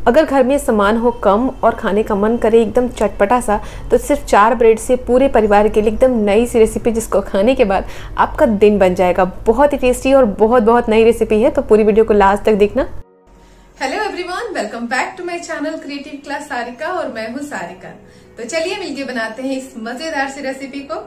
अगर घर में सामान हो कम और खाने का मन करे एकदम चटपटा सा, तो सिर्फ 4 ब्रेड से पूरे परिवार के लिए एकदम नई सी रेसिपी, जिसको खाने के बाद आपका दिन बन जाएगा। बहुत ही टेस्टी और बहुत नई रेसिपी है, तो पूरी वीडियो को लास्ट तक देखना। Hello everyone, welcome back to my channel creative class Sarika और मैं हूँ सारिका। तो चलिए मिलके बनाते हैं इस मजेदार सी रेसिपी को।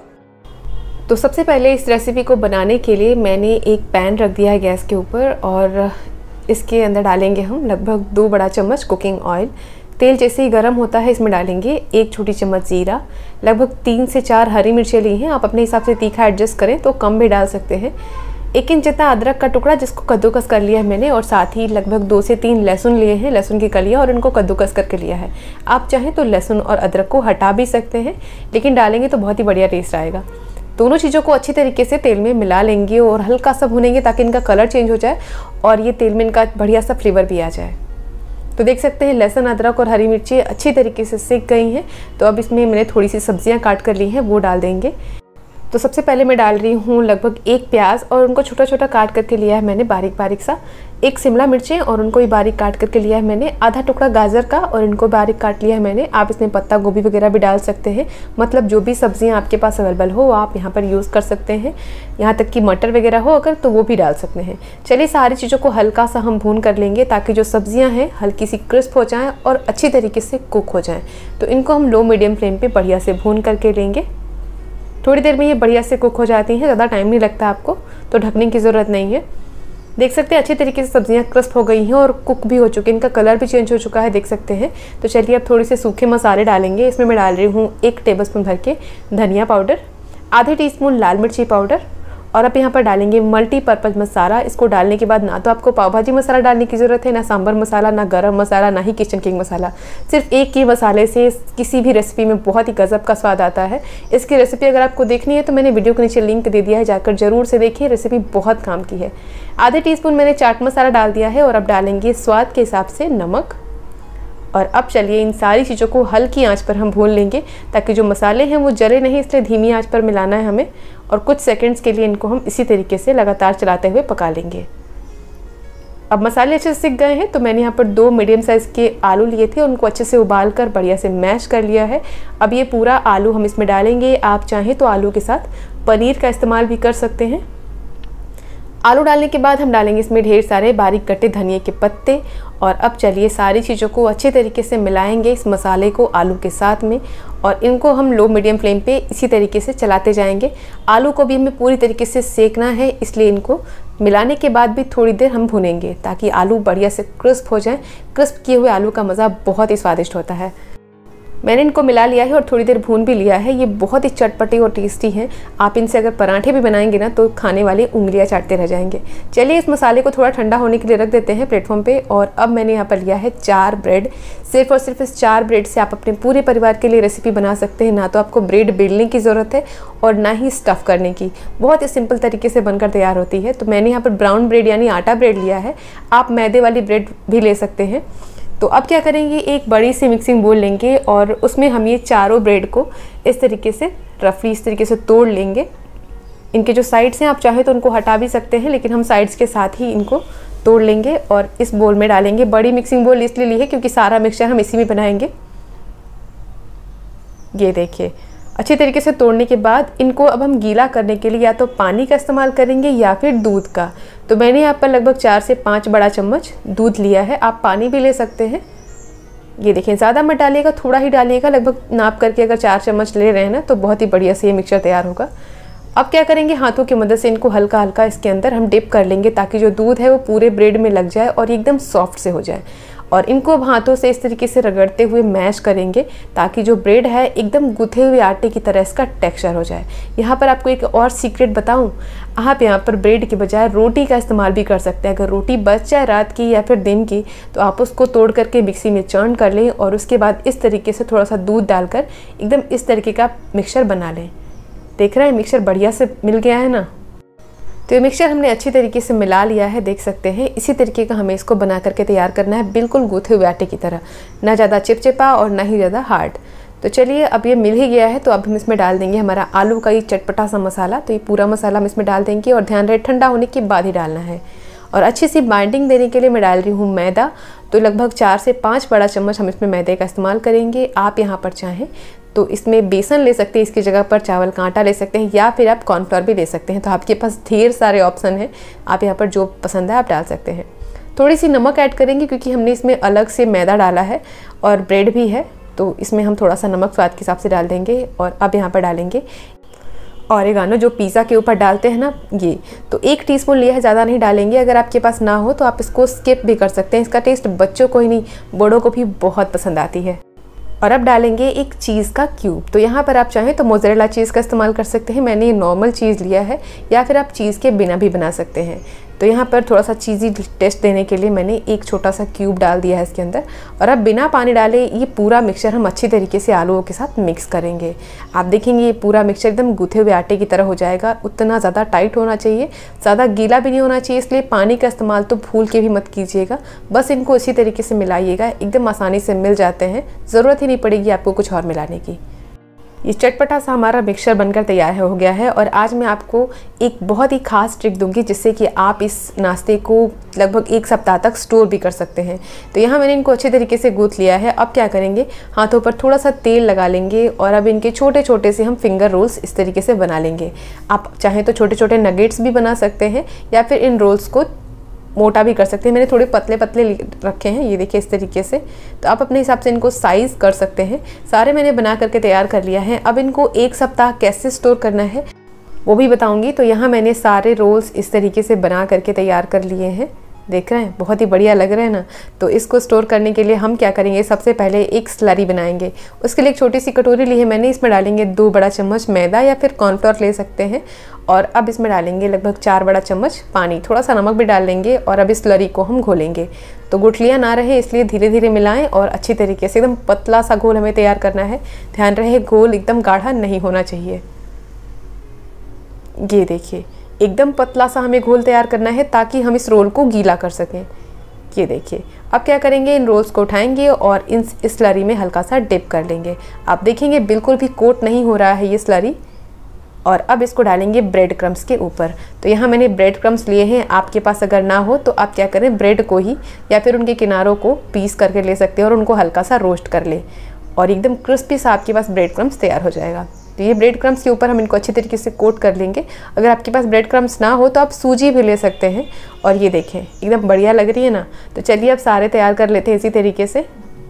तो सबसे पहले इस रेसिपी को बनाने के लिए मैंने एक पैन रख दिया है गैस के ऊपर, और इसके अंदर डालेंगे हम लगभग 2 बड़ा चम्मच कुकिंग ऑयल। तेल जैसे ही गर्म होता है इसमें डालेंगे 1 छोटी चम्मच जीरा, लगभग 3 से 4 हरी मिर्चें ली हैं। आप अपने हिसाब से तीखा एडजस्ट करें तो कम भी डाल सकते हैं। 1 इंच जितना अदरक का टुकड़ा जिसको कद्दूकस कर लिया है मैंने, और साथ ही लगभग 2 से 3 लहसुन लिए हैं, लहसुन की कलियां, और इनको कद्दूकस करके लिया है। आप चाहें तो लहसुन और अदरक को हटा भी सकते हैं, लेकिन डालेंगे तो बहुत ही बढ़िया टेस्ट आएगा। दोनों चीज़ों को अच्छी तरीके से तेल में मिला लेंगे और हल्का सा भुनेंगे ताकि इनका कलर चेंज हो जाए और ये तेल में इनका बढ़िया सा फ्लेवर भी आ जाए। तो देख सकते हैं लहसुन, अदरक और हरी मिर्ची अच्छी तरीके से सिक गई हैं। तो अब इसमें मैंने थोड़ी सी सब्जियां काट कर ली हैं, वो डाल देंगे। तो सबसे पहले मैं डाल रही हूँ लगभग 1 प्याज, और उनको छोटा छोटा काट करके लिया है मैंने बारीक सा। 1 शिमला मिर्चें, और उनको भी बारीक काट करके लिया है मैंने। आधा टुकड़ा गाजर का, और इनको बारीक काट लिया है मैंने। आप इसमें पत्ता गोभी वगैरह भी डाल सकते हैं, मतलब जो भी सब्जियां आपके पास अवेलेबल हो आप यहाँ पर यूज़ कर सकते हैं। यहाँ तक कि मटर वगैरह हो अगर, तो वो भी डाल सकते हैं। चलिए सारी चीज़ों को हल्का सा हम भून कर लेंगे ताकि जो सब्जियाँ हैं हल्की सी क्रिस्प हो जाएँ और अच्छी तरीके से कुक हो जाएँ। तो इनको हम लो मीडियम फ्लेम पर बढ़िया से भून करके लेंगे। थोड़ी देर में ये बढ़िया से कुक हो जाती हैं, ज़्यादा टाइम नहीं लगता आपको, तो ढकने की ज़रूरत नहीं है। देख सकते हैं अच्छी तरीके से सब्जियां क्रिस्प हो गई हैं और कुक भी हो चुकी हैं, इनका कलर भी चेंज हो चुका है, देख सकते हैं। तो चलिए अब थोड़े से सूखे मसाले डालेंगे। इसमें मैं डाल रही हूँ 1 टेबलस्पून भर के धनिया पाउडर, आधे टीस्पून लाल मिर्ची पाउडर, और अब यहाँ पर डालेंगे मल्टीपर्पज़ मसाला। इसको डालने के बाद ना तो आपको पाव भाजी मसाला डालने की ज़रूरत है, ना सांभर मसाला, ना गरम मसाला, ना ही किचन किंग मसाला। सिर्फ एक ही मसाले से किसी भी रेसिपी में बहुत ही गजब का स्वाद आता है। इसकी रेसिपी अगर आपको देखनी है तो मैंने वीडियो के नीचे लिंक दे दिया है, जाकर जरूर से देखिए, रेसिपी बहुत काम की है। आधे टीस्पून मैंने चाट मसाला डाल दिया है, और अब डालेंगे स्वाद के हिसाब से नमक। और अब चलिए इन सारी चीज़ों को हल्की आंच पर हम भून लेंगे ताकि जो मसाले हैं वो जले नहीं, इसलिए धीमी आंच पर मिलाना है हमें। और कुछ सेकंड्स के लिए इनको हम इसी तरीके से लगातार चलाते हुए पका लेंगे। अब मसाले अच्छे से सिक गए हैं, तो मैंने यहाँ पर 2 मीडियम साइज़ के आलू लिए थे, उनको अच्छे से उबाल कर बढ़िया से मैश कर लिया है। अब ये पूरा आलू हम इसमें डालेंगे। आप चाहें तो आलू के साथ पनीर का इस्तेमाल भी कर सकते हैं। आलू डालने के बाद हम डालेंगे इसमें ढेर सारे बारीक कटे धनिए के पत्ते। और अब चलिए सारी चीज़ों को अच्छे तरीके से मिलाएंगे इस मसाले को आलू के साथ में, और इनको हम लो मीडियम फ्लेम पे इसी तरीके से चलाते जाएंगे। आलू को भी हमें पूरी तरीके से सेकना है, इसलिए इनको मिलाने के बाद भी थोड़ी देर हम भूनेंगे ताकि आलू बढ़िया से क्रिस्प हो जाए। क्रिस्प किए हुए आलू का मज़ा बहुत ही स्वादिष्ट होता है। मैंने इनको मिला लिया है और थोड़ी देर भून भी लिया है। ये बहुत ही चटपटे और टेस्टी हैं। आप इनसे अगर पराठे भी बनाएंगे ना तो खाने वाले उंगलियां चाटते रह जाएंगे। चलिए इस मसाले को थोड़ा ठंडा होने के लिए रख देते हैं प्लेटफॉर्म पे। और अब मैंने यहाँ पर लिया है 4 ब्रेड। सिर्फ और सिर्फ इस 4 ब्रेड से आप अपने पूरे परिवार के लिए रेसिपी बना सकते हैं। ना तो आपको ब्रेड बेलने की ज़रूरत है और ना ही स्टफ़ करने की, बहुत ही सिंपल तरीके से बनकर तैयार होती है। तो मैंने यहाँ पर ब्राउन ब्रेड यानी आटा ब्रेड लिया है, आप मैदे वाली ब्रेड भी ले सकते हैं। तो अब क्या करेंगे, एक बड़ी सी मिक्सिंग बोल लेंगे और उसमें हम ये चारों ब्रेड को इस तरीके से रफली इस तरीके से तोड़ लेंगे। इनके जो साइड्स हैं आप चाहे तो उनको हटा भी सकते हैं, लेकिन हम साइड्स के साथ ही इनको तोड़ लेंगे और इस बोल में डालेंगे। बड़ी मिक्सिंग बोल इसलिए ली है क्योंकि सारा मिक्सचर हम इसी में बनाएंगे। ये देखिए अच्छी तरीके से तोड़ने के बाद इनको अब हम गीला करने के लिए या तो पानी का इस्तेमाल करेंगे या फिर दूध का। तो मैंने यहाँ पर लगभग 4 से 5 बड़ा चम्मच दूध लिया है, आप पानी भी ले सकते हैं। ये देखें ज़्यादा मत डालिएगा, थोड़ा ही डालिएगा, लगभग नाप करके अगर 4 चम्मच ले रहे हैं ना तो बहुत ही बढ़िया से ये मिक्सचर तैयार होगा। अब क्या करेंगे, हाथों की मदद से इनको हल्का हल्का इसके अंदर हम डिप कर लेंगे ताकि जो दूध है वो पूरे ब्रेड में लग जाए और एकदम सॉफ्ट से हो जाए। और इनको अब हाथों से इस तरीके से रगड़ते हुए मैश करेंगे ताकि जो ब्रेड है एकदम गुथे हुए आटे की तरह इसका टेक्सचर हो जाए। यहाँ पर आपको एक और सीक्रेट बताऊँ, आप यहाँ पर ब्रेड के बजाय रोटी का इस्तेमाल भी कर सकते हैं। अगर रोटी बच जाए रात की या फिर दिन की तो आप उसको तोड़ करके मिक्सी में चर्न कर लें और उसके बाद इस तरीके से थोड़ा सा दूध डालकर एकदम इस तरीके का मिक्सचर बना लें। देख रहे हैं मिक्सचर बढ़िया से मिल गया है ना। तो ये मिक्सचर हमने अच्छी तरीके से मिला लिया है, देख सकते हैं। इसी तरीके का हमें इसको बना करके तैयार करना है, बिल्कुल गूथे हुए आटे की तरह, ना ज़्यादा चिपचिपा और ना ही ज़्यादा हार्ड। तो चलिए अब ये मिल ही गया है, तो अब हम इसमें डाल देंगे हमारा आलू का ये चटपटा सा मसाला। तो ये पूरा मसाला हम इसमें डाल देंगे और ध्यान रहे ठंडा होने के बाद ही डालना है। और अच्छी सी बाइंडिंग देने के लिए मैं डाल रही हूँ मैदा। तो लगभग 4 से 5 बड़ा चम्मच हम इसमें मैदे का इस्तेमाल करेंगे। आप यहाँ पर चाहें तो इसमें बेसन ले सकते हैं, इसकी जगह पर चावल का आटा ले सकते हैं, या फिर आप कॉर्नफ्लोर भी ले सकते हैं। तो आपके पास ढेर सारे ऑप्शन हैं, आप यहाँ पर जो पसंद है आप डाल सकते हैं। थोड़ी सी नमक ऐड करेंगे क्योंकि हमने इसमें अलग से मैदा डाला है और ब्रेड भी है, तो इसमें हम थोड़ा सा नमक स्वाद के हिसाब से डाल देंगे। और अब यहाँ पर डालेंगे ऑरिगानो, जो पिज़्ज़ा के ऊपर डालते हैं ना, ये तो 1 टीस्पून लिया है, ज़्यादा नहीं डालेंगे। अगर आपके पास ना हो तो आप इसको स्किप भी कर सकते हैं। इसका टेस्ट बच्चों को ही नहीं, बड़ों को भी बहुत पसंद आती है। और अब डालेंगे एक चीज़ का क्यूब। तो यहाँ पर आप चाहें तो मोज़रेला चीज़ का इस्तेमाल कर सकते हैं, मैंने ये नॉर्मल चीज़ लिया है, या फिर आप चीज़ के बिना भी बना सकते हैं। तो यहाँ पर थोड़ा सा चीज़ी टेस्ट देने के लिए मैंने एक छोटा सा क्यूब डाल दिया है इसके अंदर। और अब बिना पानी डाले ये पूरा मिक्सचर हम अच्छी तरीके से आलूओं के साथ मिक्स करेंगे। आप देखेंगे ये पूरा मिक्सचर एकदम गूथे हुए आटे की तरह हो जाएगा। उतना ज़्यादा टाइट होना चाहिए, ज़्यादा गीला भी नहीं होना चाहिए, इसलिए पानी का इस्तेमाल तो भूल के भी मत कीजिएगा। बस इनको इसी तरीके से मिलाइएगा, एकदम आसानी से मिल जाते हैं, ज़रूरत ही नहीं पड़ेगी आपको कुछ और मिलाने की। ये चटपटा सा हमारा मिक्सचर बनकर तैयार हो गया है। और आज मैं आपको एक बहुत ही खास ट्रिक दूंगी जिससे कि आप इस नाश्ते को लगभग 1 सप्ताह तक स्टोर भी कर सकते हैं। तो यहाँ मैंने इनको अच्छे तरीके से गूंथ लिया है। अब क्या करेंगे, हाथों पर थोड़ा सा तेल लगा लेंगे और अब इनके छोटे छोटे से हम फिंगर रोल्स इस तरीके से बना लेंगे। आप चाहें तो छोटे छोटे नगेट्स भी बना सकते हैं, या फिर इन रोल्स को मोटा भी कर सकते हैं। मैंने थोड़े पतले पतले रखे हैं, ये देखिए इस तरीके से। तो आप अपने हिसाब से इनको साइज़ कर सकते हैं। सारे मैंने बना करके तैयार कर लिया है। अब इनको 1 सप्ताह कैसे स्टोर करना है वो भी बताऊंगी। तो यहाँ मैंने सारे रोल्स इस तरीके से बना करके तैयार कर लिए हैं, देख रहे हैं, बहुत ही बढ़िया लग रहे हैं ना। तो इसको स्टोर करने के लिए हम क्या करेंगे, सबसे पहले एक स्लरी बनाएंगे। उसके लिए एक छोटी सी कटोरी ली है मैंने, इसमें डालेंगे 2 बड़ा चम्मच मैदा या फिर कॉर्नफ्लोर ले सकते हैं। और अब इसमें डालेंगे लगभग 4 बड़ा चम्मच पानी, थोड़ा सा नमक भी डाल लेंगे। और अब इस स्लरी को हम घोलेंगे। तो गुठलियाँ ना रहे इसलिए धीरे धीरे मिलाएं और अच्छी तरीके से एकदम पतला सा घोल हमें तैयार करना है। ध्यान रहे घोल एकदम गाढ़ा नहीं होना चाहिए। ये देखिए एकदम पतला सा हमें घोल तैयार करना है ताकि हम इस रोल को गीला कर सकें। ये देखिए अब क्या करेंगे, इन रोल्स को उठाएंगे और इस स्लरी में हल्का सा डिप कर लेंगे। आप देखेंगे बिल्कुल भी कोट नहीं हो रहा है ये स्लरी। और अब इसको डालेंगे ब्रेड क्रम्स के ऊपर। तो यहाँ मैंने ब्रेड क्रम्स लिए हैं, आपके पास अगर ना हो तो आप क्या करें, ब्रेड को ही या फिर उनके किनारों को पीस करके ले सकते हैं और उनको हल्का सा रोस्ट कर ले और एकदम क्रिस्पी सा आपके पास ब्रेड क्रम्स तैयार हो जाएगा। तो ये ब्रेड क्रम्स के ऊपर हम इनको अच्छी तरीके से कोट कर लेंगे। अगर आपके पास ब्रेड क्रम्स ना हो तो आप सूजी भी ले सकते हैं। और ये देखें एकदम बढ़िया लग रही है ना। तो चलिए अब सारे तैयार कर लेते हैं इसी तरीके से।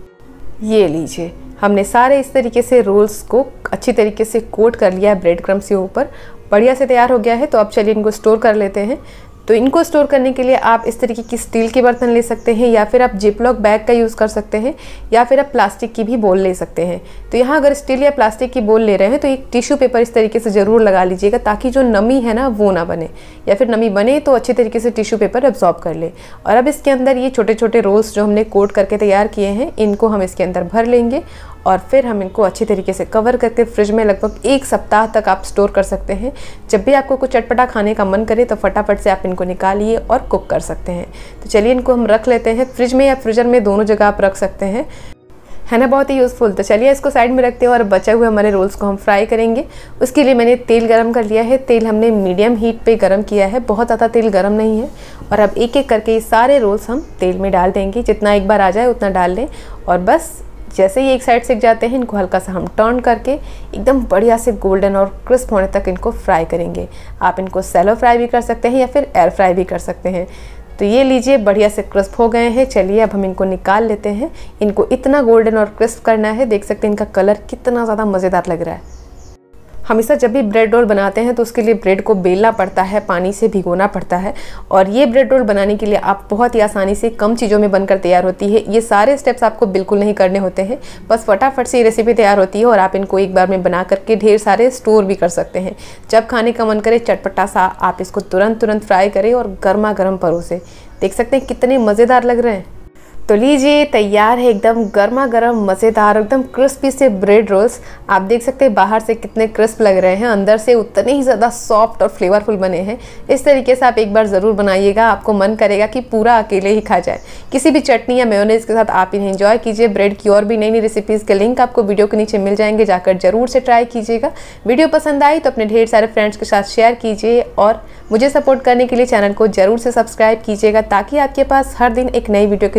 ये लीजिए हमने सारे इस तरीके से रोल्स को अच्छी तरीके से कोट कर लिया है ब्रेड क्रम्स के ऊपर, बढ़िया से तैयार हो गया है। तो अब चलिए इनको स्टोर कर लेते हैं। तो इनको स्टोर करने के लिए आप इस तरीके की स्टील के बर्तन ले सकते हैं, या फिर आप जिपलॉक बैग का यूज़ कर सकते हैं, या फिर आप प्लास्टिक की भी बोल ले सकते हैं। तो यहाँ अगर स्टील या प्लास्टिक की बोल ले रहे हैं तो एक टिश्यू पेपर इस तरीके से ज़रूर लगा लीजिएगा ताकि जो नमी है ना वो ना बने, या फिर नमी बने तो अच्छी तरीके से टिश्यू पेपर एब्जॉर्ब कर ले। और अब इसके अंदर ये छोटे छोटे रोल्स जो हमने कोट करके तैयार किए हैं इनको हम इसके अंदर भर लेंगे और फिर हम इनको अच्छी तरीके से कवर करके फ्रिज में लगभग 1 सप्ताह तक आप स्टोर कर सकते हैं। जब भी आपको कुछ चटपटा खाने का मन करे तो फटाफट से आप इनको निकालिए और कुक कर सकते हैं। तो चलिए इनको हम रख लेते हैं फ्रिज में या फ्रीजर में, दोनों जगह आप रख सकते हैं, है ना, बहुत ही यूज़फुल। तो चलिए इसको साइड में रखते हैं और बचे हुए हमारे रोल्स को हम फ्राई करेंगे। उसके लिए मैंने तेल गरम कर लिया है। तेल हमने मीडियम हीट पे गरम किया है, बहुत ज़्यादा तेल गरम नहीं है। और अब एक एक करके ये सारे रोल्स हम तेल में डाल देंगे, जितना एक बार आ जाए उतना डाल लें। और बस जैसे ही एक साइड सिक जाते हैं इनको हल्का सा हम टर्न करके एकदम बढ़िया से गोल्डन और क्रिस्प होने तक इनको फ्राई करेंगे। आप इनको सैलो फ्राई भी कर सकते हैं या फिर एयर फ्राई भी कर सकते हैं। तो ये लीजिए बढ़िया से क्रिस्प हो गए हैं। चलिए अब हम इनको निकाल लेते हैं। इनको इतना गोल्डन और क्रिस्प करना है, देख सकते हैं इनका कलर कितना ज़्यादा मज़ेदार लग रहा है। हमेशा जब भी ब्रेड रोल बनाते हैं तो उसके लिए ब्रेड को बेलना पड़ता है, पानी से भिगोना पड़ता है। और ये ब्रेड रोल बनाने के लिए आप बहुत ही आसानी से कम चीज़ों में बनकर तैयार होती है। ये सारे स्टेप्स आपको बिल्कुल नहीं करने होते हैं, बस फटाफट से ये रेसिपी तैयार होती है और आप इनको एक बार में बना करके ढेर सारे स्टोर भी कर सकते हैं। जब खाने का मन करे चटपटा सा आप इसको तुरंत फ्राई करें और गर्मा गर्म परोसे। देख सकते हैं कितने मज़ेदार लग रहे हैं। तो लीजिए तैयार है एकदम गर्मा गर्म मज़ेदार एकदम क्रिस्पी से ब्रेड रोल्स। आप देख सकते हैं बाहर से कितने क्रिस्प लग रहे हैं, अंदर से उतने ही ज़्यादा सॉफ्ट और फ्लेवरफुल बने हैं। इस तरीके से आप एक बार ज़रूर बनाइएगा, आपको मन करेगा कि पूरा अकेले ही खा जाए। किसी भी चटनी या मेयोनेज़ के साथ आप इन्हें एंजॉय कीजिए। ब्रेड की और भी नई नई रेसिपीज़ के लिंक आपको वीडियो के नीचे मिल जाएंगे, जाकर जरूर से ट्राई कीजिएगा। वीडियो पसंद आई तो अपने ढेर सारे फ्रेंड्स के साथ शेयर कीजिए और मुझे सपोर्ट करने के लिए चैनल को जरूर से सब्सक्राइब कीजिएगा ताकि आपके पास हर दिन एक नई वीडियो की नोटिफिकेशन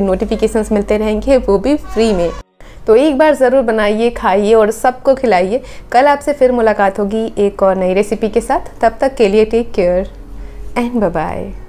नोटिफिकेशंस मिलते रहेंगे, वो भी फ्री में। तो एक बार ज़रूर बनाइए, खाइए और सबको खिलाइए। कल आपसे फिर मुलाकात होगी एक और नई रेसिपी के साथ। तब तक के लिए take care and bye bye.